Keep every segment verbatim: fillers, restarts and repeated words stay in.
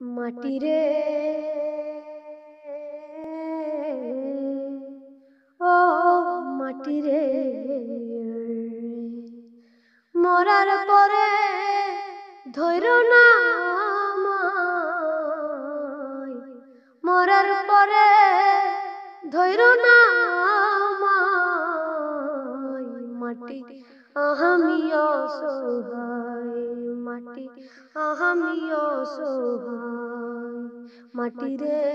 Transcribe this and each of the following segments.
মাটি রে ও মাটি রে, মরার পরে ধৈর না আমায়, মরার পরে ধৈর না আমায়। মাটি আমি অসহায়, মাটি আমি অসহায়। মাটি রে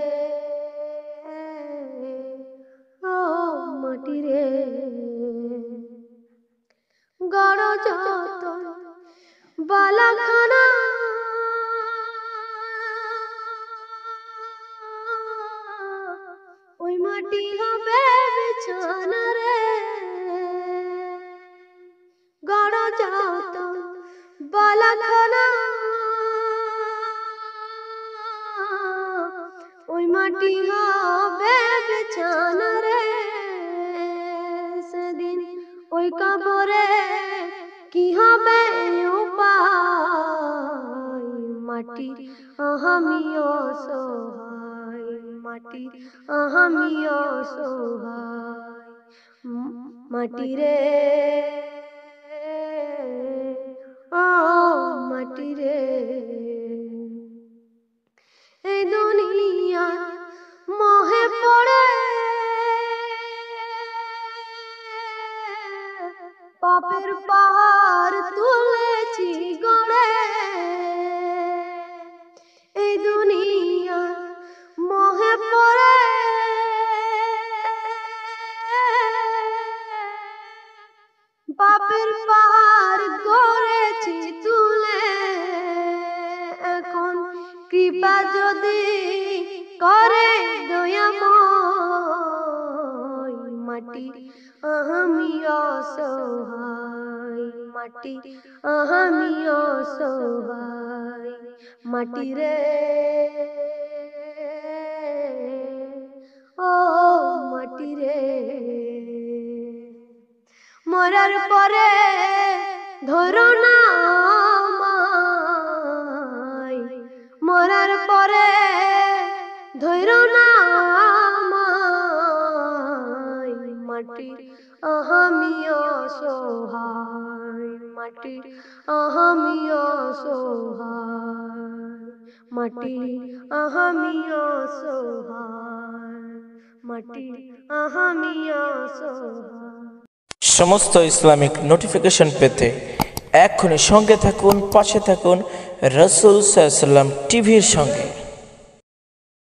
ও মাটি রে, গড় যত বালাখানা ওই মাটি হবে বিছানা রে। গড় যত বালাখানা ওই মাটি হবে বিছানা রে। সেদিন ওই কবরে কি হবে উপায়? মাটি আমি অসহায়, মাটি আমি অসহায়। মাটি রে ও মাটি রে, এই দুনিয়া মোহে পড়ে পাপের পাহাড় তুলেছি গড়ে। এই দুনিয়া মোহে পড়ে পাপের পাহাড় গড়েছি তুলে। এখন কৃপা যদি করে দয়াময়, মাটি আমি অসহায়, মাটি আমি অসহায়। মাটি রে ও মাটি রে, মরার পরে ধরো না আমায়, মরার পরে ধরো না আমায়। মাটি আমি অসহায়, মাটি আমি অসহায়। মাটি আমি অসহায়, মাটি আমি অসহায়। সমস্ত ইসলামিক নোটিফিকেশন পেতে এক্ষুনি সঙ্গে থাকুন, পাশে থাকুন রাসূল সাল্লাল্লাহু আলাইহি ওয়াসাল্লাম টিভির সঙ্গে।